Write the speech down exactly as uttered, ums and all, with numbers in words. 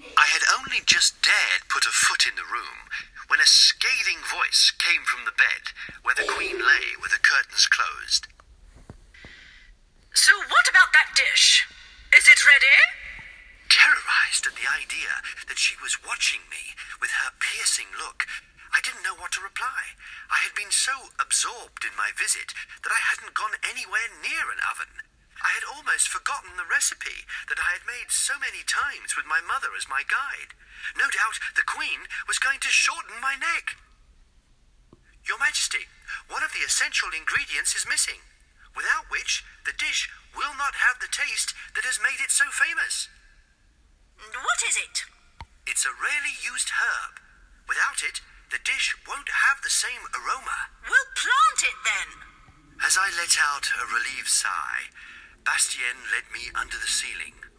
I had only just dared put a foot in the room when a scathing voice came from the bed where the Queen lay with the curtains closed. So what about that dish? Is it ready? Terrorized at the idea that she was watching me with her piercing look, I didn't know what to reply. I had been so absorbed in my visit that I hadn't gone anywhere near an oven. I had almost forgotten the recipe that I had made so many times with my mother as my guide. No doubt the Queen was going to shorten my neck. Your Majesty, one of the essential ingredients is missing, without which the dish will not have the taste that has made it so famous. What is it? It's a rarely used herb. Without it, the dish won't have the same aroma. We'll plant it then. As I let out a relieved sigh, Bastien led me under the ceiling.